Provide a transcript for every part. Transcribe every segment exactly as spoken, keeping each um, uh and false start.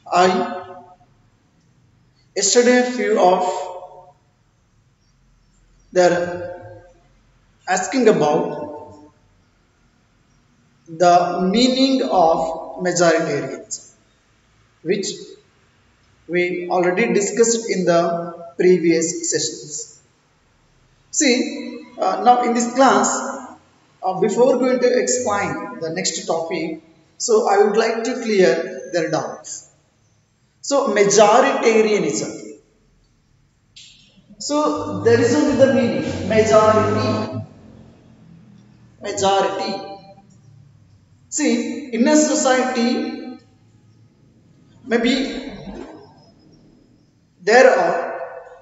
I yesterday few of they're asking about the meaning of majoritarianism, which we already discussed in the previous sessions. See, uh, now in this class, uh, before going to explain the next topic, so I would like to clear their doubts. So, majoritarianism. So, there is only the meaning majority, majority. See, in a society, maybe there are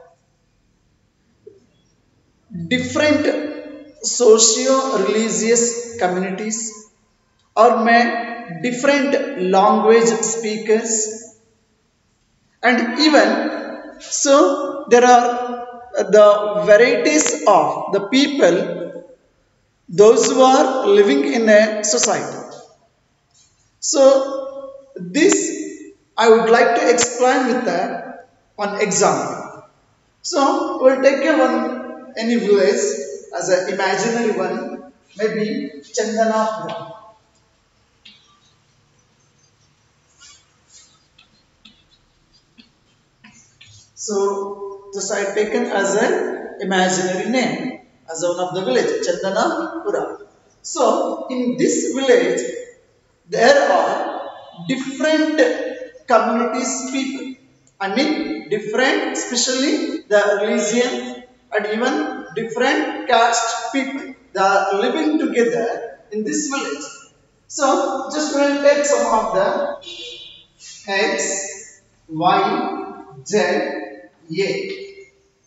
different socio-religious communities or may different language speakers, and even so there are uh, the varieties of the people, those who are living in a society. So this I would like to explain with a, one example. So we'll take a one any village as an imaginary one, maybe Chandanapura. So this I taken as an imaginary name as one of the village Chandanapura. So in this village there are different communities people. I mean different, especially the religion and even different caste people. They are living together in this village. So just we will take some of the X, Y, Z, A.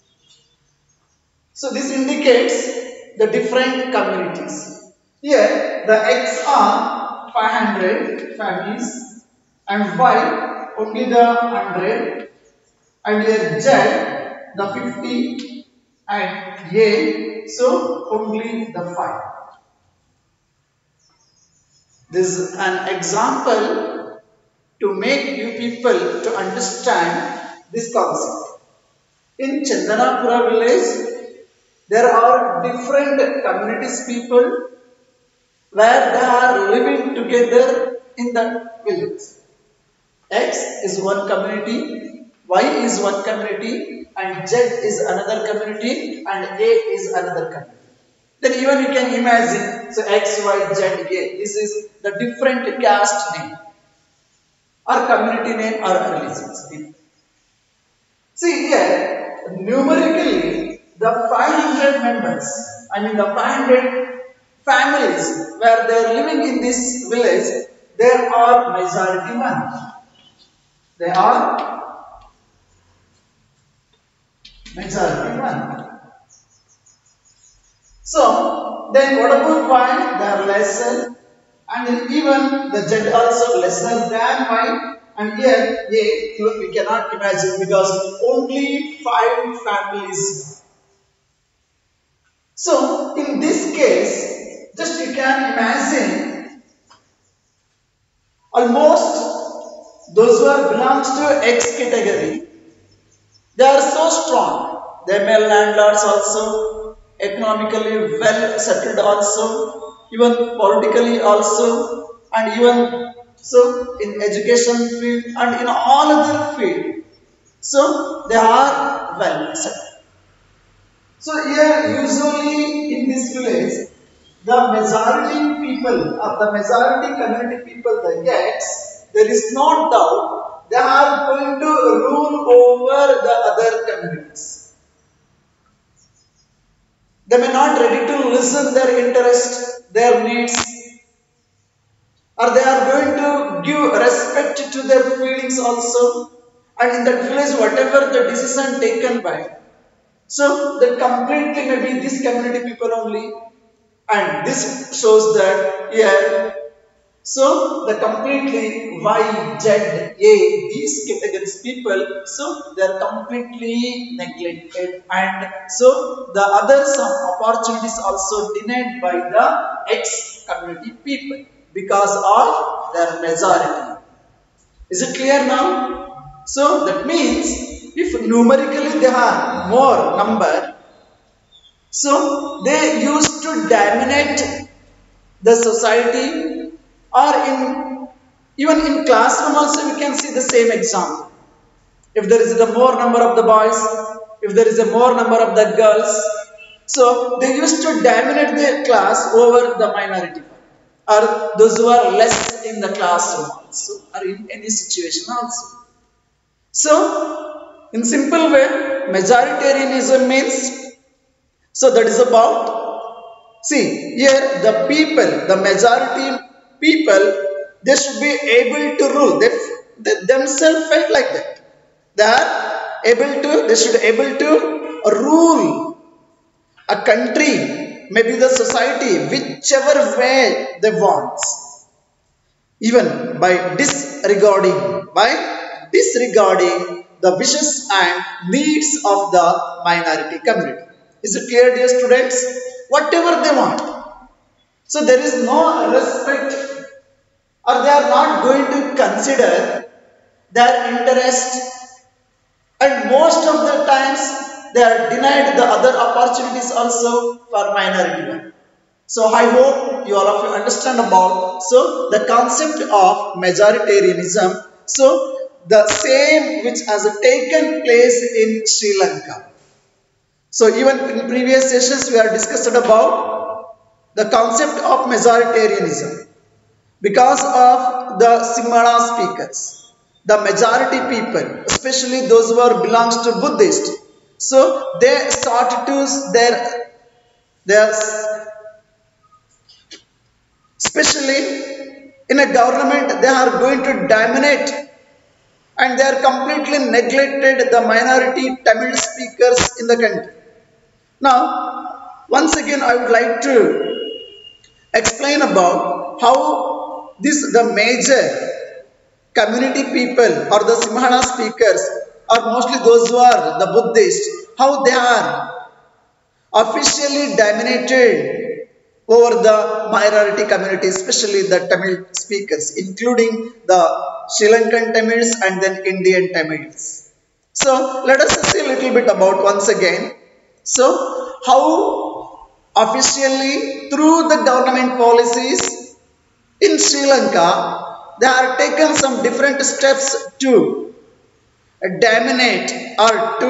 So this indicates the different communities. Here the X are five hundred families and Y only the one hundred, and here Z the fifty and A so only the five. This is an example to make you people to understand this concept. In Chandanapura village, there are different communities people where they are living together in the village. X is one community, Y is one community, and Z is another community, and A is another community. Then even you can imagine, so X, Y, Z, A, this is the different caste name or community name or religions. See here, numerically, the five hundred members, I mean the five hundred families where they are living in this village, there are majority one. They are majority one. So, then what about Y? They are lesser, and even the Z also lesser than Y. And here, A, even we cannot imagine because only five families. So, in this case, just you can imagine almost those who are belongs to X category, they are so strong. They may landlords also, economically well settled also, even politically also, and even so in education field and in all other field. So they are well settled. So here usually in this village, the majority people or the majority community people they get, there is no doubt they are going to rule over the other communities. They may not ready to listen their interest, their needs, or they are going to give respect to their feelings also. And in that village, whatever the decision taken by, so that completely maybe this community people only, and this shows that here, so the completely Y, Z, A, these categories people, so they are completely neglected, and so the other some opportunities also denied by the X community people because of their majority. Is it clear now? So that means if numerically they are more number, so they used to dominate the society, or in even in classroom also we can see the same example. If there is a more number of the boys, if there is a more number of the girls, so they used to dominate the class over the minority or those who are less in the classroom also, or in any situation also. So in simple way, majoritarianism means, so that is about, see here the people, the majority people, they should be able to rule. They, they themselves felt like that. They are able to, they should be able to rule a country, maybe the society, whichever way they want, even by disregarding, by disregarding the wishes and needs of the minority community. Is it clear, dear students? Whatever they want. So there is no respect, or they are not going to consider their interest, and most of the times they are denied the other opportunities also for minority one. So I hope you all of you understand about so the concept of majoritarianism. So the same which has taken place in Sri Lanka. So even in previous sessions we are discussed about the concept of majoritarianism because of the Sinhala speakers, the majority people, especially those who are belongs to Buddhist. So they sought to their their especially in a government they are going to dominate, and they are completely neglected the minority Tamil speakers in the country. Now once again I would like to explain about how this the major community people or the Sinhala speakers, or mostly those who are the Buddhists, how they are officially dominated over the minority community, especially the Tamil speakers, including the Sri Lankan Tamils and then Indian Tamils. So let us see a little bit about once again. So how officially through the government policies in Sri Lanka, they are taken some different steps to dominate or to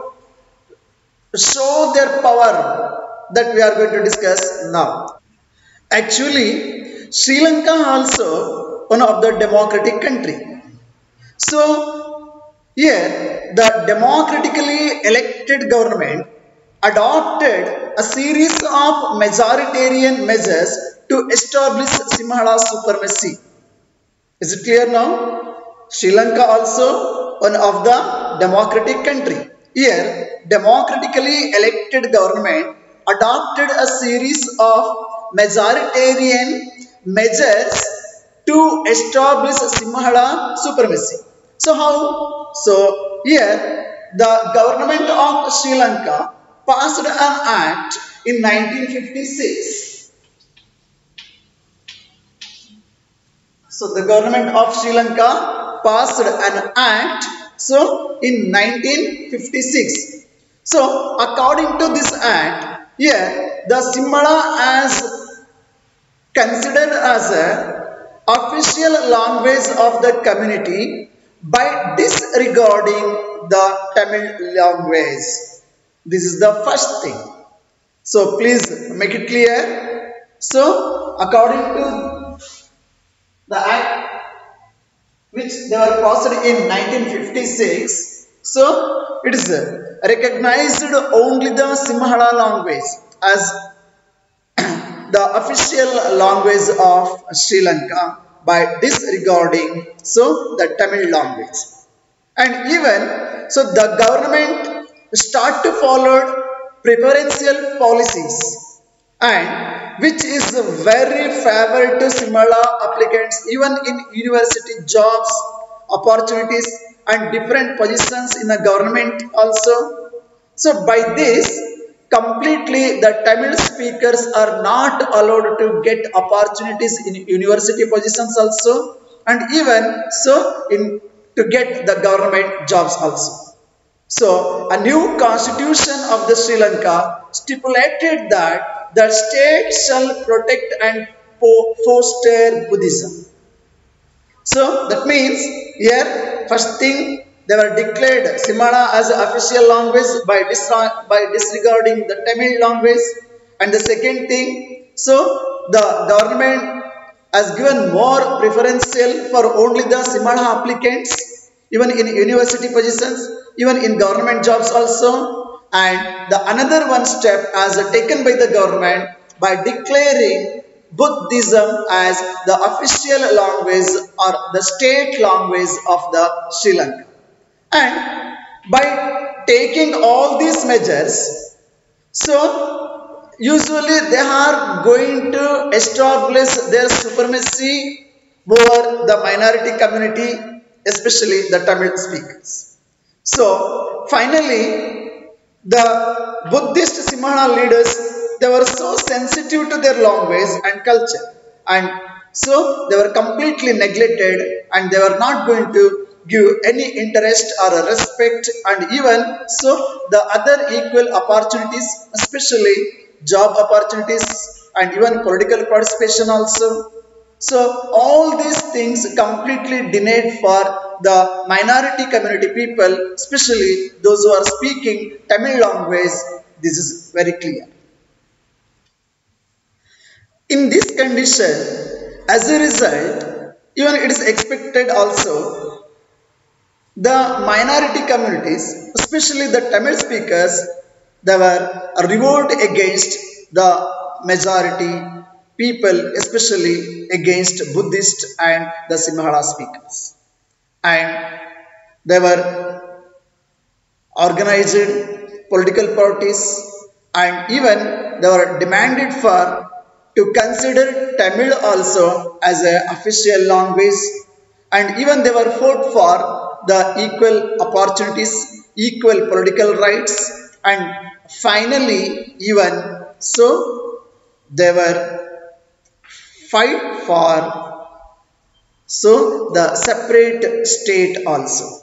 show their power, that we are going to discuss now. Actually, Sri Lanka also one of the democratic country. So here the democratically elected government adopted a series of majoritarian measures to establish Sinhala supremacy. Is it clear now? Sri Lanka also one of the democratic country. Here democratically elected government adopted a series of majoritarian measures to establish Sinhala supremacy. So how? So here the government of Sri Lanka passed an act in nineteen fifty-six. So the government of Sri Lanka passed an act so in nineteen fifty-six. So according to this act, here the Sinhala as considered as a official language of the community by disregarding the Tamil language. This is the first thing. So please make it clear. So according to the act which they were passed in nineteen fifty-six, so it is recognized only the Sinhala language as the official language of Sri Lanka by disregarding so the Tamil language. And even so the government start to follow preferential policies, and which is very favorable to Sinhala applicants even in university jobs, opportunities and different positions in the government also. So by this completely the Tamil speakers are not allowed to get opportunities in university positions also, and even so in to get the government jobs also. So a new constitution of the Sri Lanka stipulated that the state shall protect and foster Buddhism. So that means here first thing they were declared Sinhala as official language by, by disregarding the Tamil language, and the second thing, so the government has given more preferential for only the Sinhala applicants, even in university positions, even in government jobs also, and the another one step as taken by the government by declaring Buddhism as the official language or the state language of the Sri Lanka. And by taking all these measures, so usually they are going to establish their supremacy over the minority community, especially the Tamil speakers. So finally, the Buddhist Sinhala leaders, they were so sensitive to their language and culture, and so they were completely neglected, and they were not going to give any interest or respect, and even so the other equal opportunities, especially job opportunities and even political participation also. So all these things completely denied for the minority community people, especially those who are speaking Tamil language. This is very clear. In this condition, as a result, even it is expected also, the minority communities, especially the Tamil speakers, they were revolt against the majority people, especially against Buddhist and the Sinhala speakers. And they were organized political parties, and even they were demanded for to consider Tamil also as an official language, and even they were fought for the equal opportunities, equal political rights, and finally even so they were fight for so the separate state also.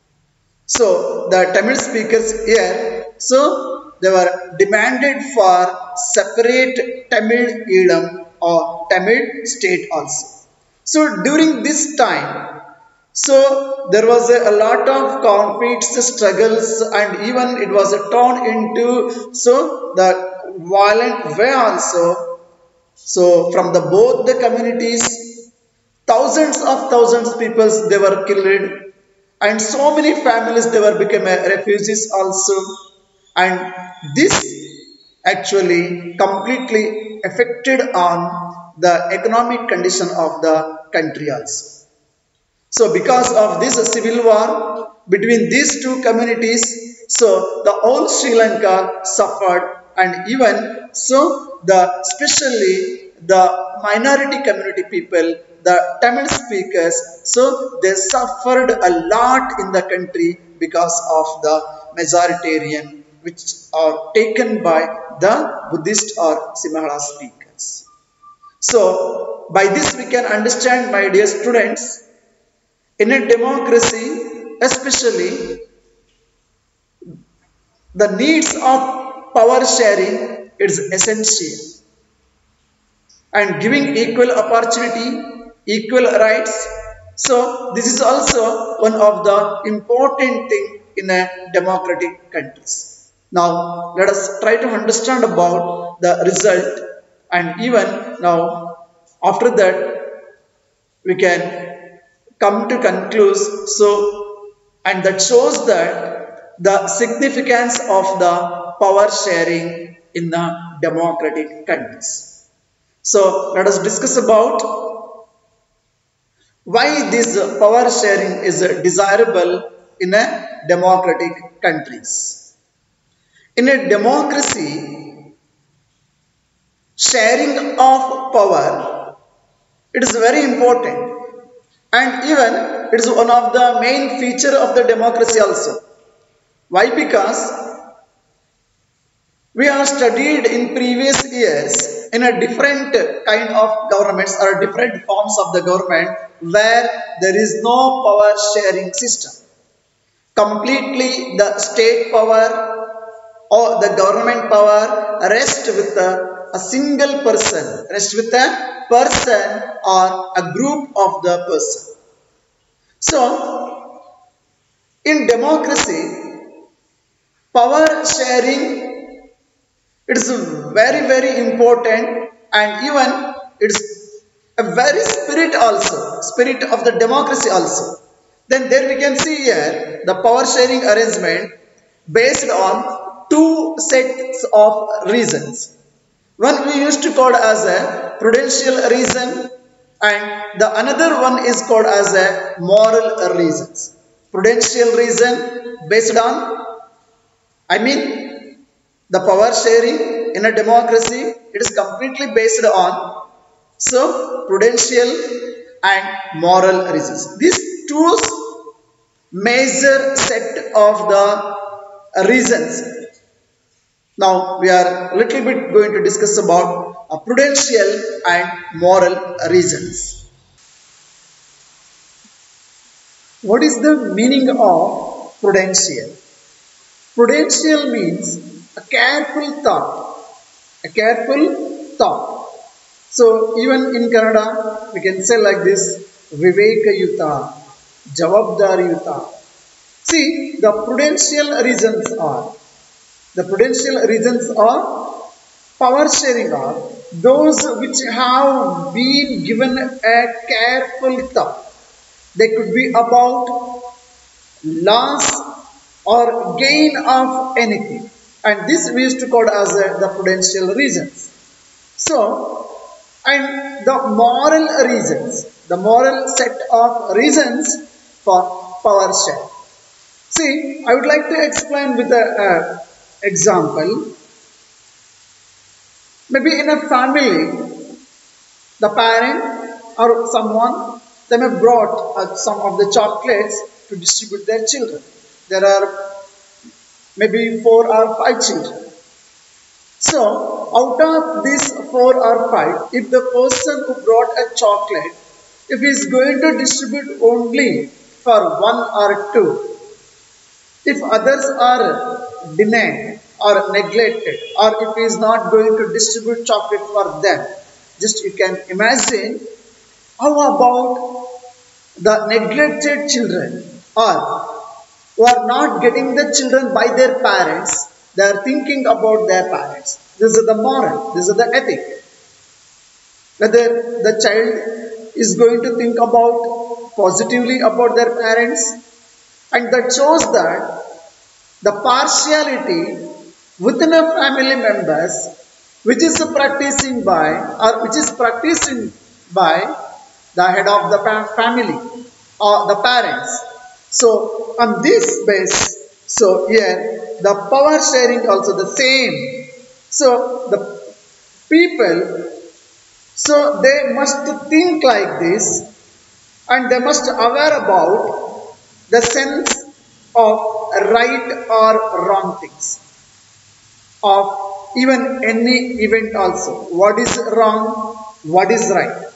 So the Tamil speakers here, so they were demanded for separate Tamil Elam or Tamil state also. So during this time, so there was a, a lot of conflicts, struggles, and even it was turned into so the violent way also. So from the both the communities, thousands of thousands of people they were killed, and so many families they were become refugees also, and this actually completely affected on the economic condition of the country also. So because of this civil war between these two communities, so the whole Sri Lanka suffered, and even so the especially the minority community people, the Tamil speakers, so they suffered a lot in the country because of the majoritarian which are taken by the Buddhist or Sinhala speakers. So by this we can understand, my dear students, in a democracy especially the needs of power sharing is essential, and giving equal opportunity, equal rights. So this is also one of the important thing in a democratic countries. Now let us try to understand about the result, and even now after that we can come to conclude. So, and that shows that the significance of the power sharing in the democratic countries. So let us discuss about why this power sharing is desirable in a democratic countries. In a democracy, sharing of power, it is very important, and even it is one of the main feature of the democracy also. Why? Because we have studied in previous years in a different kind of governments or different forms of the government where there is no power sharing system. Completely the state power or the government power rests with a, a single person, rests with a person or a group of the person. So, in democracy, power sharing, it is very very important, and even it's a very spirit also, spirit of the democracy also. Then there we can see here the power sharing arrangement based on two sets of reasons. One we used to call as a prudential reason, and the another one is called as a moral reasons. Prudential reason based on, I mean, the power sharing in a democracy, it is completely based on, so prudential and moral reasons. These two major set of the reasons. Now we are a little bit going to discuss about uh, prudential and moral reasons. What is the meaning of prudential? Prudential means a careful thought, a careful thought. So even in Kannada we can say like this, Vivekayuta, Javabdariyuta. See, the prudential reasons are, the prudential reasons are power sharing are those which have been given a careful thought. They could be about loss or gain of anything, and this we used to call as uh, the prudential reasons. So, and the moral reasons, the moral set of reasons for power share. See, I would like to explain with an uh, example. Maybe in a family, the parent or someone, they may brought uh, some of the chocolates to distribute their children. There are maybe four or five children. So, out of these four or five, if the person who brought a chocolate, if he is going to distribute only for one or two, if others are denied or neglected, or if he is not going to distribute chocolate for them, just you can imagine how about the neglected children, or who are not getting the children by their parents, they are thinking about their parents. This is the moral, this is the ethic. Whether the child is going to think about positively about their parents, and that shows that the partiality within a family members which is practicing by or which is practicing by the head of the family or the parents. So on this base, so here the power sharing also the same. So the people, so they must think like this, and they must aware about the sense of right or wrong things, of even any event also. What is wrong, what is right.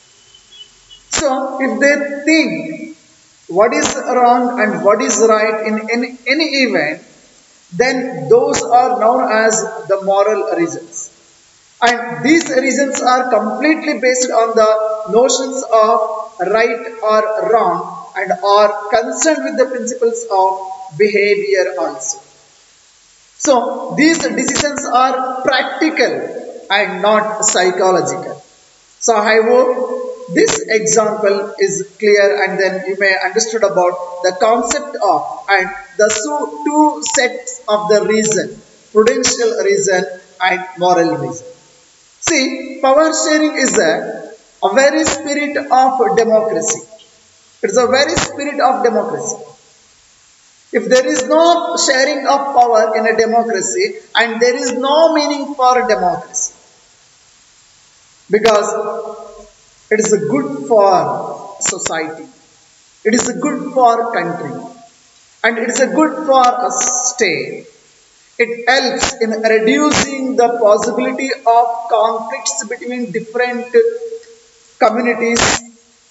So if they think what is wrong and what is right in any, any event, then those are known as the moral reasons. And these reasons are completely based on the notions of right or wrong, and are concerned with the principles of behavior also. So these decisions are practical and not psychological. So I hope this example is clear, and then you may understood about the concept of and the two sets of the reason, prudential reason and moral reason. See, power sharing is a, a very spirit of democracy. It is a very spirit of democracy. If there is no sharing of power in a democracy, and there is no meaning for democracy, because it is good for society, it is good for country, and it is good for a state. It helps in reducing the possibility of conflicts between different communities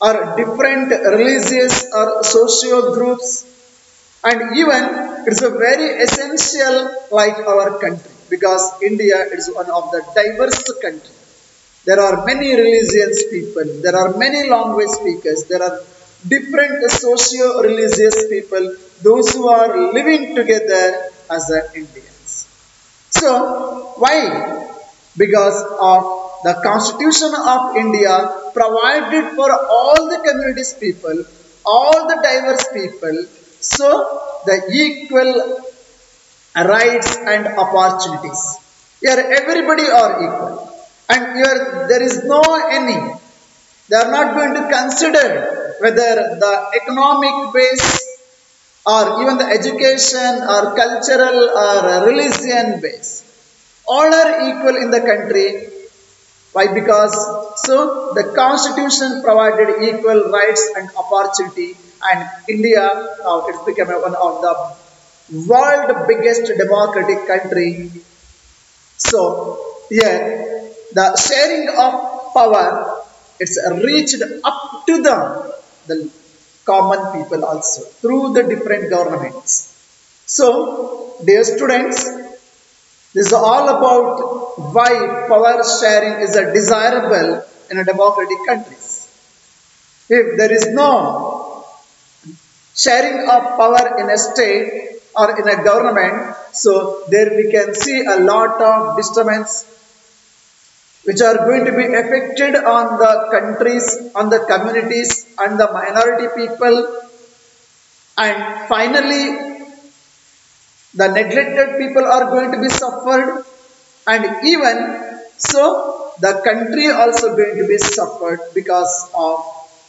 or different religious or socio groups, and even it's a very essential like our country, because India is one of the diverse country. There are many religious people, there are many language speakers, there are different socio-religious people, those who are living together as a Indians. So, why? Because of the Constitution of India provided for all the communities people, all the diverse people, so the equal rights and opportunities. Here everybody are equal. And here there is no any, they are not going to consider whether the economic base or even the education or cultural or religion base. All are equal in the country. Why? Because so the constitution provided equal rights and opportunity, and India now it's become one of the world biggest democratic country. So here the sharing of power, it's reached up to the, the common people also through the different governments. So dear students, this is all about why power sharing is a desirable in a democratic countries. If there is no sharing of power in a state or in a government, so there we can see a lot of disturbance which are going to be affected on the countries, on the communities and the minority people, and finally the neglected people are going to be suffered, and even so the country also going to be suffered because of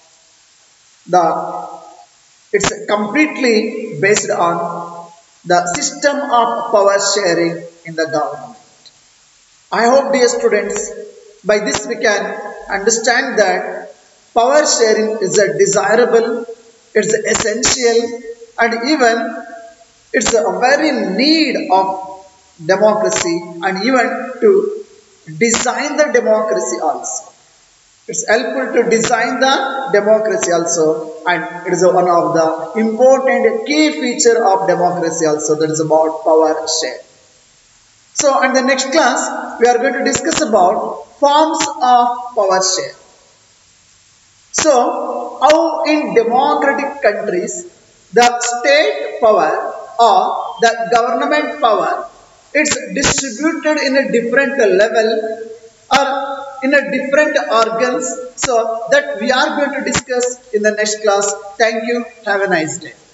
the, it's completely based on the system of power sharing in the government. I hope, dear students, by this we can understand that power sharing is a desirable, it's essential, and even it's a very need of democracy, and even to design the democracy also. It's helpful to design the democracy also, and it is one of the important key feature of democracy also, that is about power sharing. So in the next class, we are going to discuss about forms of power share. So, how in democratic countries, the state power or the government power, it's distributed in a different level or in a different organs. So, that we are going to discuss in the next class. Thank you. Have a nice day.